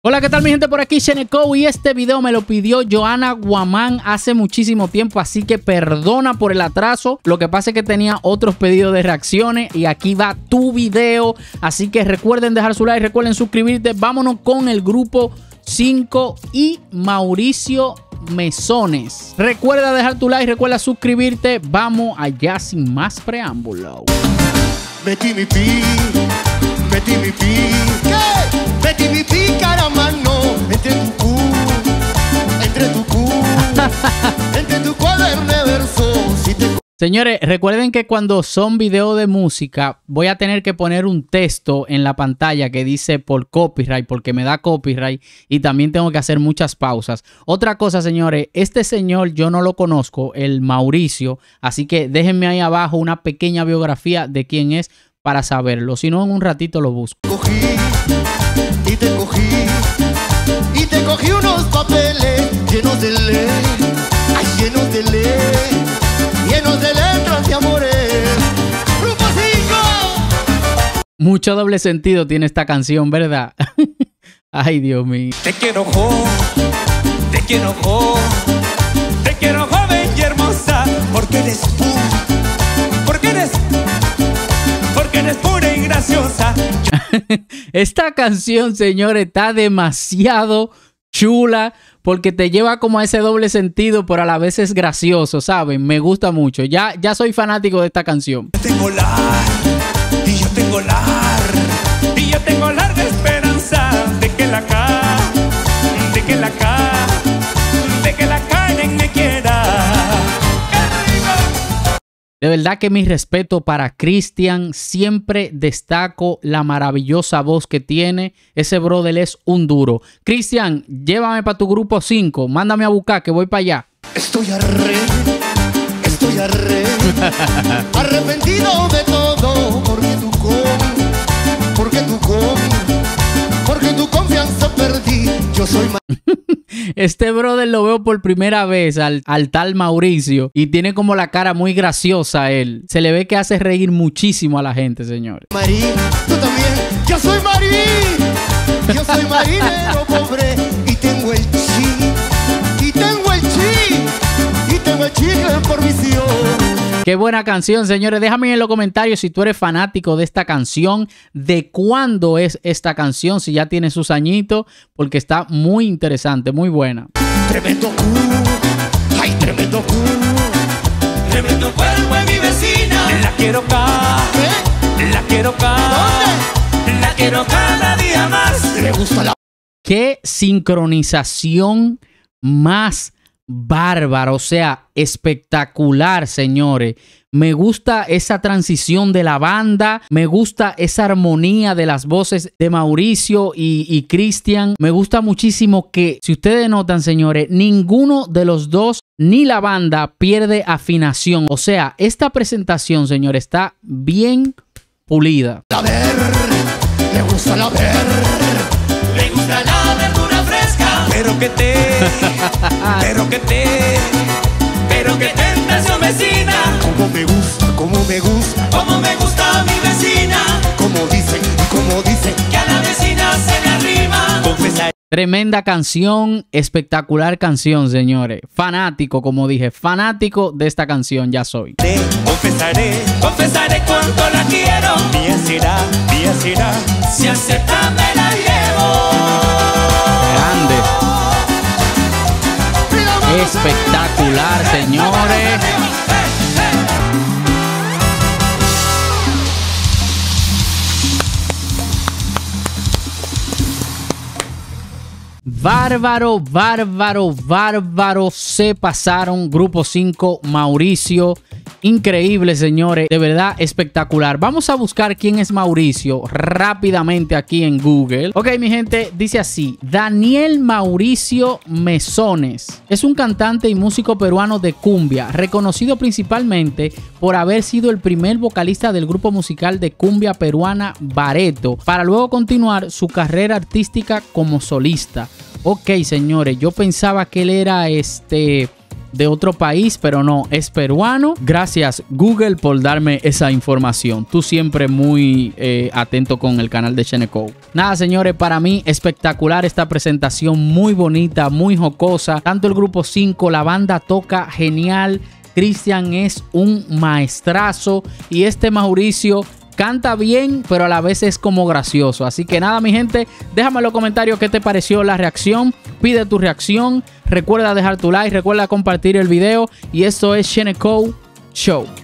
Hola, ¿qué tal mi gente? Por aquí Sheneco, y este video me lo pidió Joana Guamán hace muchísimo tiempo, así que perdona por el atraso. Lo que pasa es que tenía otros pedidos de reacciones y aquí va tu video, así que recuerden dejar su like, recuerden suscribirte. Vámonos con el grupo 5 y Mauricio Mesones. Recuerda dejar tu like, recuerda suscribirte. Vamos allá sin más preámbulo. Metí mi pi, metí mi pi, ¿qué? Metí mi pi, caramano, entre tu cu, entre tu cuaderno de versos. Si te... Señores, recuerden que cuando son videos de música voy a tener que poner un texto en la pantalla que dice por copyright, porque me da copyright, y también tengo que hacer muchas pausas. Otra cosa, señores, este señor yo no lo conozco, el Mauricio, así que déjenme ahí abajo una pequeña biografía de quién es para saberlo, si no en un ratito lo busco. Cogí y te cogí y te cogí unos papeles llenos de ley, ay, llenos de ley, llenos de letras de amores. Grupo 5. Mucho doble sentido tiene esta canción, ¿verdad? Ay, Dios mío. Te quiero joven y hermosa, porque eres tú, porque eres pura y graciosa. Esta canción, señores, está demasiado chula porque te lleva como a ese doble sentido, pero a la vez es gracioso, ¿saben? Me gusta mucho. Ya soy fanático de esta canción. Yo tengo larga esperanza de que la Karen me quiera. De verdad que mi respeto para Cristian. Siempre destaco la maravillosa voz que tiene. Ese brother es un duro. Cristian, llévame para tu grupo 5. Mándame a buscar que voy para allá. Estoy arrepentido de todo, porque tu confianza perdí. Yo soy Este brother lo veo por primera vez al tal Mauricio y tiene como la cara muy graciosa él. Se le ve que hace reír muchísimo a la gente, señores. Marí, tú también. Yo soy marinero pobre y tengo el chicle por visión. Qué buena canción, señores. Déjame en los comentarios si tú eres fanático de esta canción, de cuándo es esta canción, si ya tiene sus añitos, porque está muy interesante, muy buena. Tremendo cu, ay, tremendo cu, Tremendo cuerpo de mi vecina. La quiero acá, la quiero acá. ¿Dónde? La quiero cada día más. Le gusta la... Qué sincronización más bárbaro, o sea, espectacular, señores. Me gusta esa transición de la banda, me gusta esa armonía de las voces de Mauricio y Cristian. Me gusta muchísimo que, si ustedes notan, señores, ninguno de los dos ni la banda pierde afinación. O sea, esta presentación, señores, está bien pulida. La ver, le gusta la ver. Le gusta la verdura fresca, pero que tentación vecina. Como me gusta mi vecina. Como dice, Que a la vecina se le arrima. confesar. Tremenda canción, espectacular canción, señores. Fanático, como dije, fanático de esta canción ya soy. Confesaré cuánto la quiero. Mía será. Si acepta me la llevo. Grande. Espectacular, señores. Bárbaro. Se pasaron. Grupo 5, Mauricio. Increíble, señores. De verdad, espectacular. Vamos a buscar quién es Mauricio rápidamente aquí en Google. Ok, mi gente, dice así. Daniel Mauricio Mesones es un cantante y músico peruano de cumbia, reconocido principalmente por haber sido el primer vocalista del grupo musical de cumbia peruana Bareto, para luego continuar su carrera artística como solista. Ok, señores, yo pensaba que él era de otro país, pero no, es peruano. Gracias Google por darme esa información. Tú siempre muy atento con el canal de Sheneko. Nada, señores, para mí espectacular esta presentación, muy bonita, muy jocosa. Tanto el grupo 5, la banda toca genial. Cristian es un maestrazo y este Mauricio canta bien, pero a la vez es como gracioso. Así que nada, mi gente, déjame en los comentarios qué te pareció la reacción. Pide tu reacción. Recuerda dejar tu like, recuerda compartir el video. Y esto es Sheneko Show.